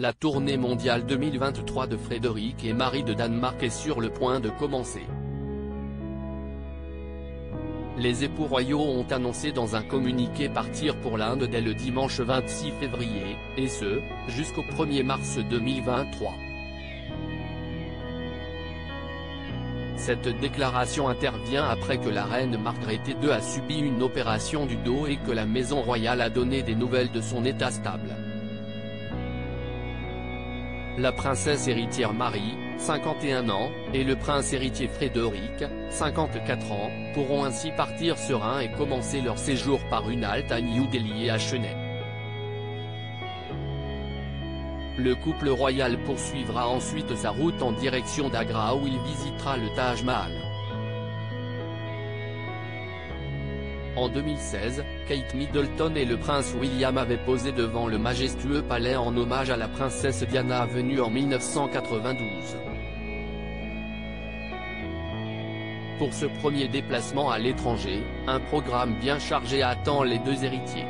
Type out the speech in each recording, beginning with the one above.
La tournée mondiale 2023 de Frédéric et Marie de Danemark est sur le point de commencer. Les époux royaux ont annoncé dans un communiqué partir pour l'Inde dès le dimanche 26 février, et ce, jusqu'au 1er mars 2023. Cette déclaration intervient après que la reine Margrethe II a subi une opération du dos et que la maison royale a donné des nouvelles de son état stable. La princesse héritière Marie, 51 ans, et le prince héritier Frédéric, 54 ans, pourront ainsi partir sereins et commencer leur séjour par une halte à New Delhi et à Chennai. Le couple royal poursuivra ensuite sa route en direction d'Agra où il visitera le Taj Mahal. En 2016, Kate Middleton et le prince William avaient posé devant le majestueux palais en hommage à la princesse Diana venue en 1992. Pour ce premier déplacement à l'étranger, un programme bien chargé attend les deux héritiers.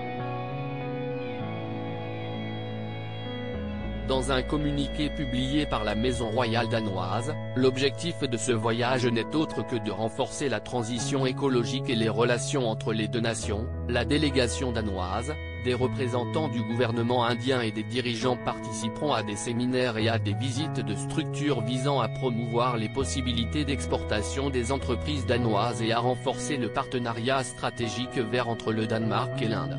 Dans un communiqué publié par la Maison royale danoise, l'objectif de ce voyage n'est autre que de renforcer la transition écologique et les relations entre les deux nations. La délégation danoise, des représentants du gouvernement indien et des dirigeants participeront à des séminaires et à des visites de structures visant à promouvoir les possibilités d'exportation des entreprises danoises et à renforcer le partenariat stratégique vert entre le Danemark et l'Inde.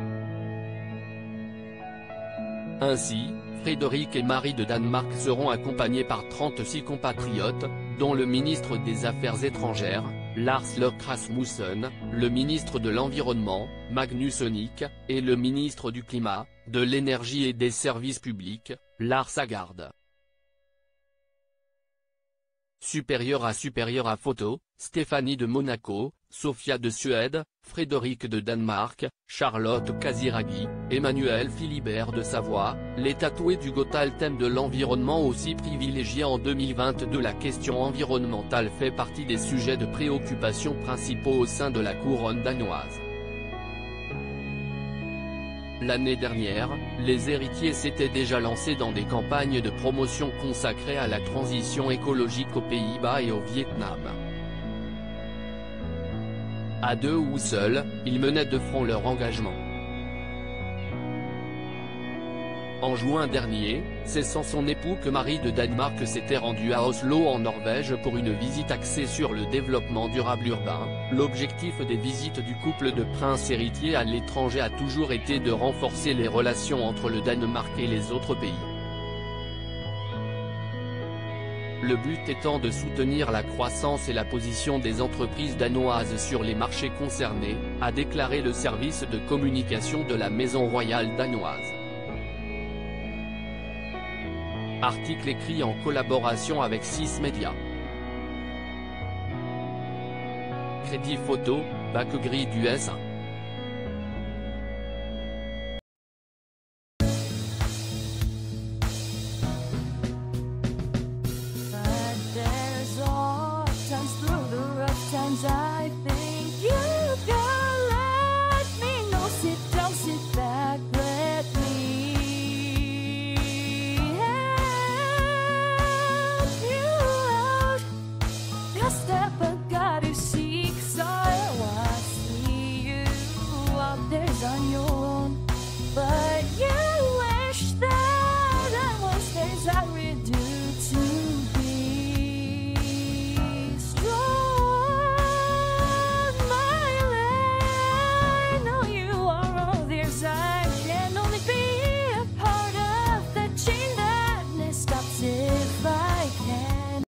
Ainsi, Frédéric et Marie de Danemark seront accompagnés par 36 compatriotes, dont le ministre des Affaires étrangères, Lars Løkke Rasmussen, le ministre de l'Environnement, Magnus Heunicke, et le ministre du Climat, de l'Énergie et des Services Publics, Lars Agard. Supérieur à photo, Stéphanie de Monaco, Sofia de Suède, Frédéric de Danemark, Charlotte Casiraghi, Emmanuel Philibert de Savoie, les tatoués du Gotha. Le thème de l'environnement aussi privilégié en 2022. La question environnementale fait partie des sujets de préoccupation principaux au sein de la couronne danoise. L'année dernière, les héritiers s'étaient déjà lancés dans des campagnes de promotion consacrées à la transition écologique aux Pays-Bas et au Vietnam. À deux ou seuls, ils menaient de front leur engagement. En juin dernier, c'est sans son époux que Marie de Danemark s'était rendue à Oslo en Norvège pour une visite axée sur le développement durable urbain. L'objectif des visites du couple de princes héritiers à l'étranger a toujours été de renforcer les relations entre le Danemark et les autres pays. Le but étant de soutenir la croissance et la position des entreprises danoises sur les marchés concernés, a déclaré le service de communication de la Maison royale danoise. Article écrit en collaboration avec 6 médias. Crédit photo, bac gris du S1. Times